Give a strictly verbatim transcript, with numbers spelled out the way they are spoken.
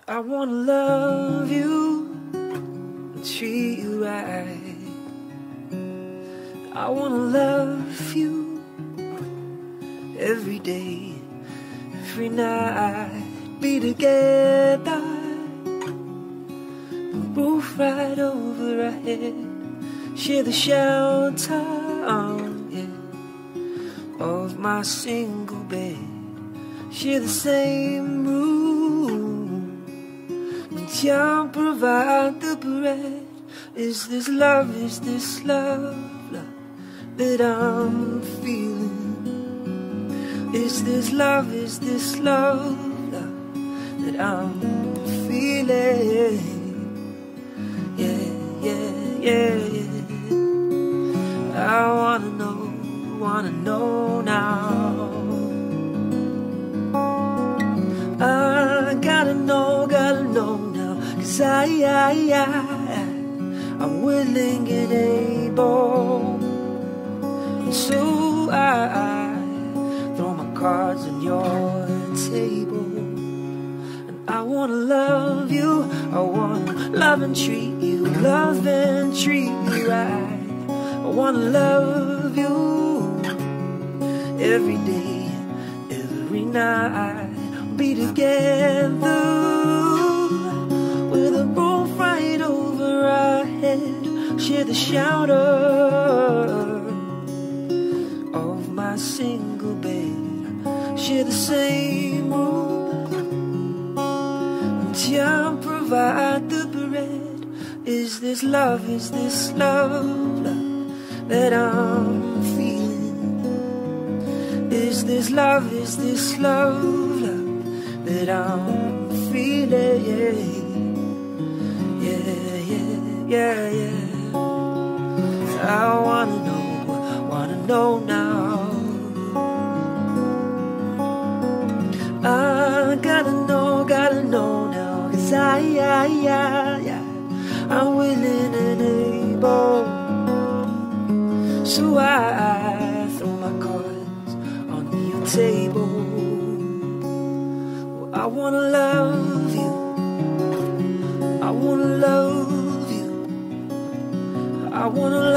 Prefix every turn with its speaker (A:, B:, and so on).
A: I wanna love you and treat you right. I wanna love you every day, every night. Be together, the roof right over our head, share the shelter, yeah, of my single bed, share the same room, and can't provide the bread. Is this love, is this love, love that I'm feeling? Is this love, is this love, love that I'm feeling? Yeah, yeah, yeah, yeah. I wanna know, wanna know now. I gotta know, gotta know now. 'Cause I, I, I, I'm willing and able. And so I, I throw my cards on your table. And I wanna love you, I wanna love and treat you, love and treat you right. I wanna love you every day, every night. Be together with a roof right over our head, share the shelter of my single bed, share the same room, and can't provide the bread. Is this love, is this love, love that I'm feeling? Is this love, is this love, love that I'm feeling? Yeah, yeah, yeah, yeah. I wanna know, wanna know now. I gotta know, gotta know now. 'Cause I, I, I, I, I'm willing and able. So I throw my cards on your table. I wanna love you, I wanna love you, I wanna